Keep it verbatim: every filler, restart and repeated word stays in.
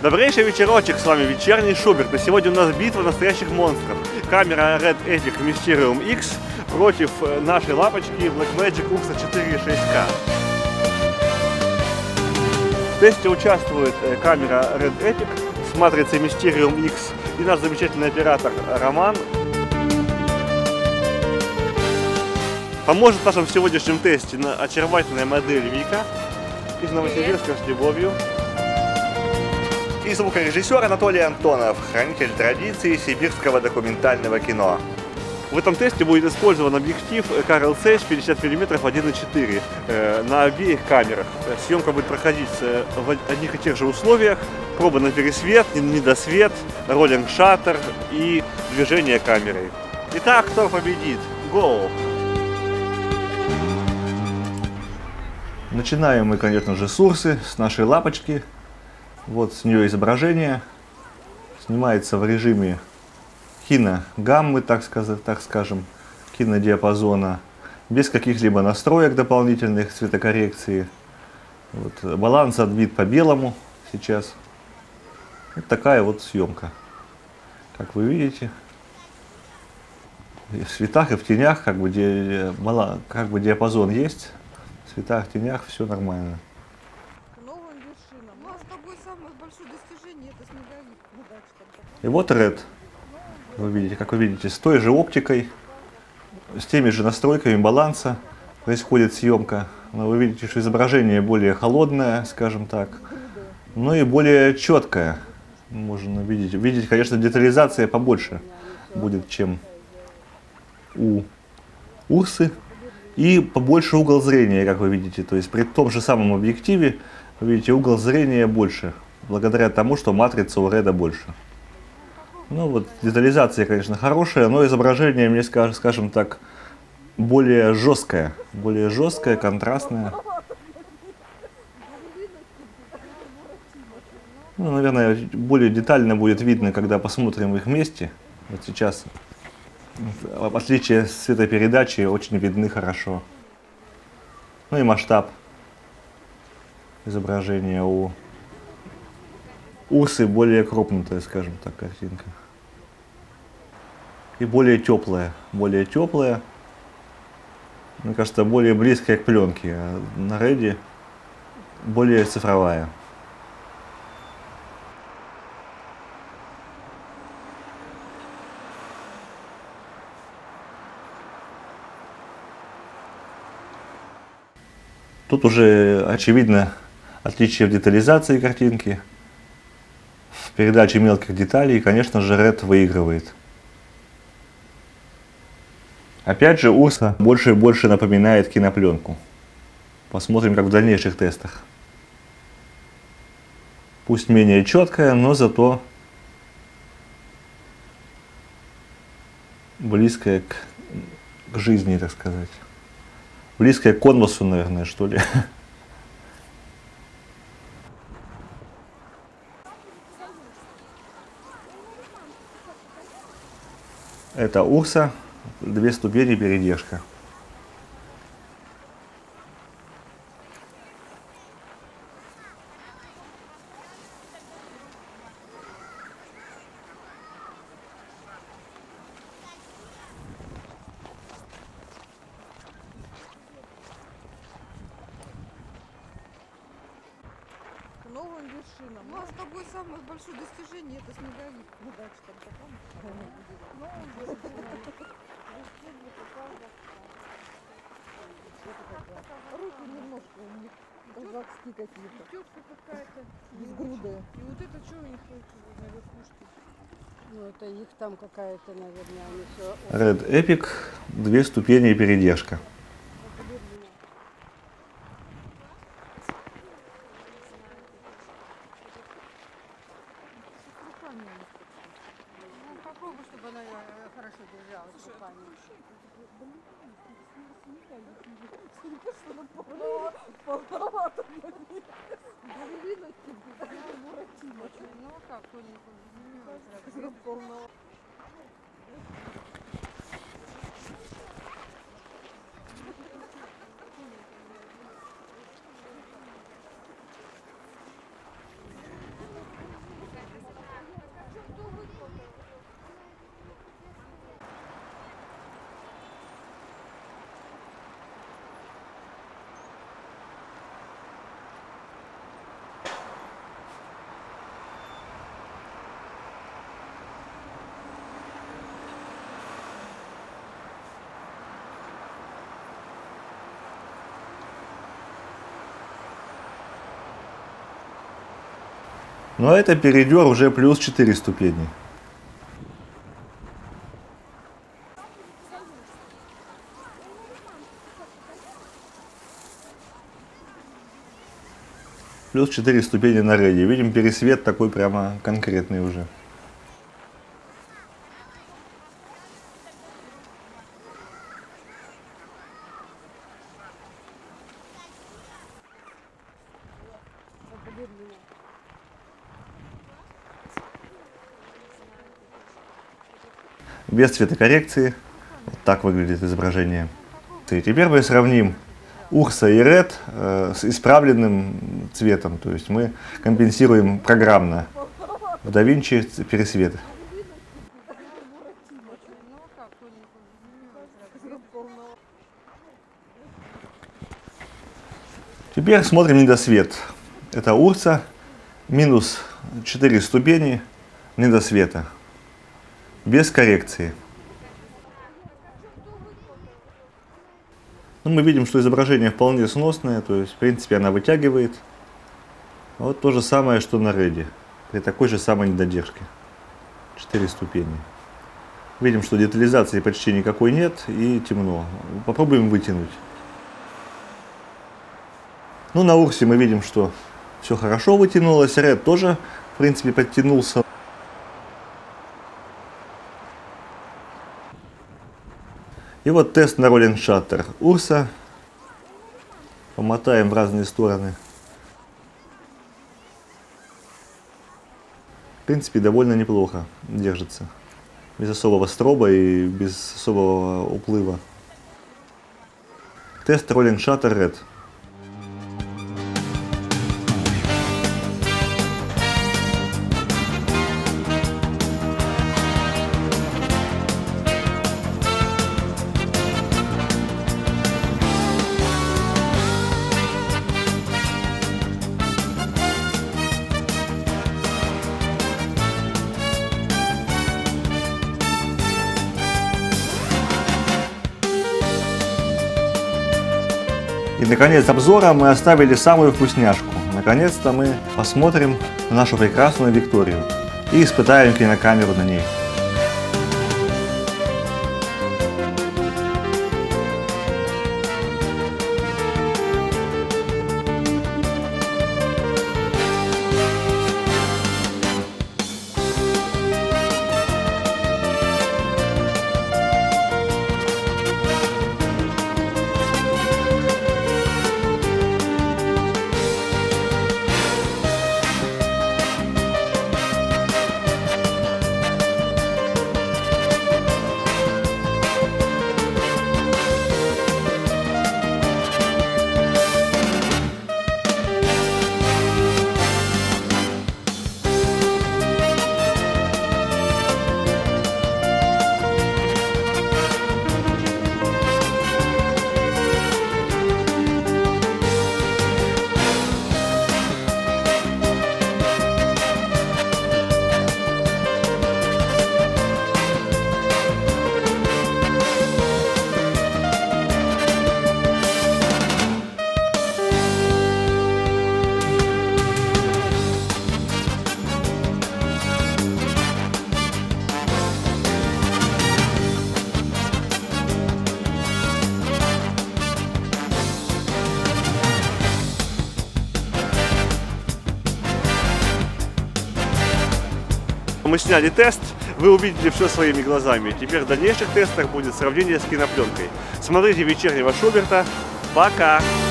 Добрейший вечерочек, с вами вечерний Шуберт, и сегодня у нас битва настоящих монстров. Камера Red Epic Mysterium X против нашей лапочки Blackmagic Ursa четыре шесть К. В тесте участвует камера Red Epic с матрицей Mysterium X и наш замечательный оператор Роман. Поможет в нашем сегодняшнем тесте на очаровательная модель Вика из Новосибирска с любовью. И звукорежиссер Анатолий Антонов, хранитель традиции сибирского документального кино. В этом тесте будет использован объектив Carl Zeiss пятьдесят миллиметров один и четыре э, на обеих камерах. Съемка будет проходить в одних и тех же условиях. Проба на пересвет, недосвет, роллинг шаттер и движение камерой. Итак, кто победит? Go! Начинаем мы, конечно же, с Урсы, с нашей лапочки. Вот с нее изображение. Снимается в режиме киногаммы, так сказать, так скажем, кинодиапазона, без каких-либо настроек дополнительных, цветокоррекции. Вот, баланс отбит по белому сейчас. Вот такая вот съемка. Как вы видите, и в светах и в тенях как бы, ди, как бы диапазон есть. В светах, в тенях все нормально. И вот Red, вы видите, как вы видите, с той же оптикой, с теми же настройками баланса происходит съемка. Но вы видите, что изображение более холодное, скажем так, но и более четкое. Можно видеть, видеть, конечно, детализация побольше будет, чем у Урсы. И побольше угол зрения, как вы видите. То есть при том же самом объективе, вы видите, угол зрения больше. Благодаря тому, что матрица у Red больше. Ну вот, детализация, конечно, хорошая, но изображение, мне скажем, скажем так, более жесткое. Более жесткое, контрастное. Ну, наверное, более детально будет видно, когда посмотрим их вместе. Вот сейчас, в отличие от цветопередачи, очень видны хорошо. Ну и масштаб изображения у Урсы более крупнутая, скажем так, картинка. И более теплая, более теплая. Мне кажется, более близкая к пленке. А на Red более цифровая. Тут уже очевидно отличие в детализации картинки, в передаче мелких деталей, и, конечно же, Red выигрывает. Опять же, Урса больше и больше напоминает кинопленку. Посмотрим, как в дальнейших тестах. Пусть менее четкая, но зато близкая к, к жизни, так сказать. Близкая к конвасу, наверное, что ли. Это Урса, две ступени передержка. Новым вершинам. У нас с тобой самое большое достижение — это снеговик. Ну дальше там таком. Руки немножко у них казахские какие-то. Тётка какая-то безгрудая. И вот это что у них на верхушке? Ну это их там какая-то, наверное, они все. Red Epic, две ступени передержка. Ну попробуй, чтобы она хорошо держалась руками. Полновато. Ну как, тоненько. Но это перейдер уже плюс четыре ступени. Плюс четыре ступени на реде. Видим, пересвет такой прямо конкретный уже. Без цветокоррекции. Вот так выглядит изображение. И теперь мы сравним Урса и Ред э, с исправленным цветом. То есть мы компенсируем программно в DaVinci пересвет. Теперь смотрим недосвет. Это Урса, минус четыре ступени недосвета. Без коррекции. Ну, мы видим, что изображение вполне сносное, то есть, в принципе, она вытягивает. Вот то же самое, что на реде, при такой же самой недодержке. четыре ступени. Видим, что детализации почти никакой нет и темно. Попробуем вытянуть. Ну, на Урсе мы видим, что все хорошо вытянулось. Ред тоже, в принципе, подтянулся. И вот тест на Rolling Shutter Урса. Помотаем в разные стороны. В принципе, довольно неплохо держится. Без особого строба и без особого уплыва. Тест Rolling Shutter Red. И, наконец, обзора мы оставили самую вкусняшку. Наконец-то мы посмотрим на нашу прекрасную Викторию и испытаем кинокамеру на ней. Мы сняли тест, вы увидели все своими глазами. Теперь в дальнейших тестах будет сравнение с кинопленкой. Смотрите вечернего Шуберта. Пока!